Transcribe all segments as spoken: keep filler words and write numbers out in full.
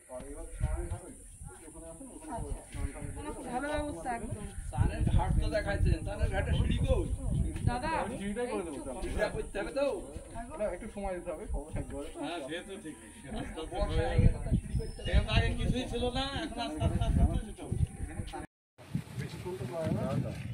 ভালো ব্যবস্থা একদম। সানের ঘাট তো দেখাইছেন, সানের ঘাটে সিঁড়ি কই? দাদা সিঁড়িটাই করে দেবো। সিঁড়িটা করতে হবে তো? না, একটু সময় দিতে হবে, খবর থাকবে। হ্যাঁ সে তো ঠিক। বর্ষা হয়ে গেছে তো সিঁড়ি করতে হবে। এর আগে কিছুই ছিল না, এখন আস্তে আস্তে আস্তে আস্তে যেতে হবে। বেশিক্ষণ তো পারে না।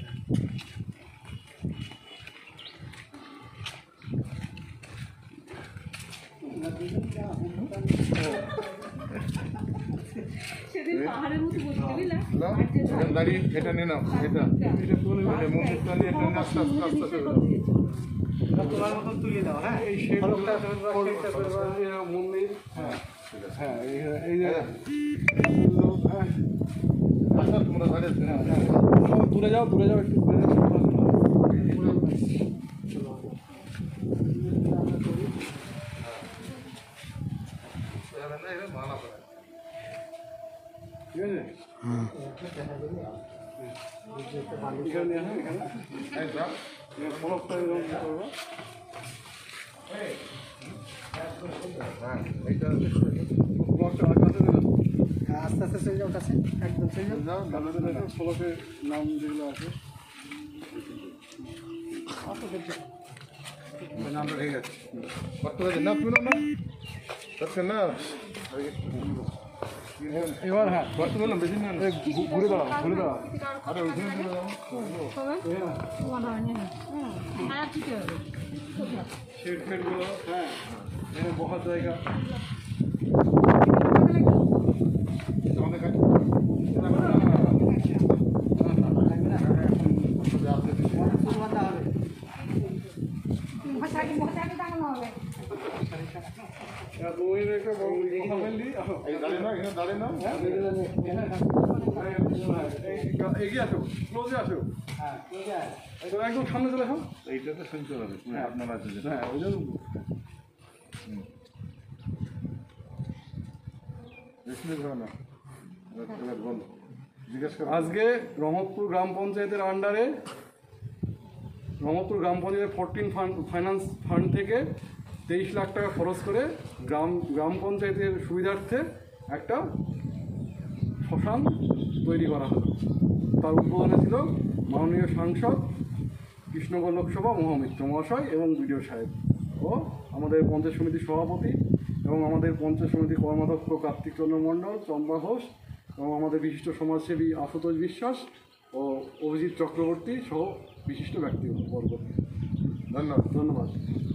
সেদিন পাহাড়ের মতো বসে বুঝলা দাঁড়িয়ে এটা নিয়ে নাও, এটা এটা তুলে নিলে মন্দিরটা নিয়ে এটা নিয়ে আস্তে আস্তে আস্তে আস্তে বেরো। তোমার মতন তুলে দাও। হ্যাঁ, এই শেডটা মন্দির। হ্যাঁ হ্যাঁ, এই এই যে হ্যাঁ, আচ্ছা তোমরা দাঁড়িয়ে হ্যাঁ, হ্যাঁ, সব দূরে যাও, দূরে যাও, একটু দূরে যাও। মালা করে ঠিক আছে? এখানে নিয়ে আসো, এখানে এই যা ফলকটা এরকম করবো। হ্যাঁ এইটা ফলকটা আর কাছে দিলাম। আস্তে আস্তে চলে যাও, কাছে একদম চলে যাও। যাও ভালো করে দেখো, ফলকের নাম যেগুলো আছে। নামটা ঠিক আছে কত হয়েছে না তুলো না আচ্ছা না এবার হ্যাঁ, কত বললাম বেশি না, এই ঘু- ঘুরে দাঁড়াও, ঘুরে দাঁড়াও। আরে ওখানে তুলে দাও শেড ফেডগুলো, হ্যাঁ, এখানে বসার জায়গা। আমাদের কাছে তুমি একটা বড় কথা বললি। এই দাঁড়িয়ে না এখানে দাঁড়িয়ে না এগিয়ে আসো, ক্লোজে আসো। তো একদম সামনে চলে আসো। এইটা তো শুনতে হবে আপনার আছে যেটা হ্যাঁ, ওই জন্য বেশি হবে না এবার বল জিজ্ঞেস করো আজকে রহমতপুর গ্রাম পঞ্চায়েতের আন্ডারে রহমতপুর গ্রাম পঞ্চায়েতের ফোরটিন ফান্ড ফাইন্যান্স ফান্ড থেকে তেইশ লাখ টাকা খরচ করে গ্রাম গ্রাম পঞ্চায়েতের সুবিধার্থে একটা শ্মশান তৈরি করা হলো। তার উদ্বোধনে ছিল মাননীয় সাংসদ কৃষ্ণগড় লোকসভা মহামিত্র মহাশয় এবং বিডিও সাহেব ও আমাদের পঞ্চায়েত সমিতির সভাপতি এবং আমাদের পঞ্চায়েত সমিতির কর্মাধ্যক্ষ কার্তিক চন্দ্র মণ্ডল, চম্পা ঘোষ এবং আমাদের বিশিষ্ট সমাজসেবী আশুতোষ বিশ্বাস ও অভিজিৎ চক্রবর্তী সহ বিশিষ্ট ব্যক্তিবর্গ। ধন্যবাদ ধন্যবাদ।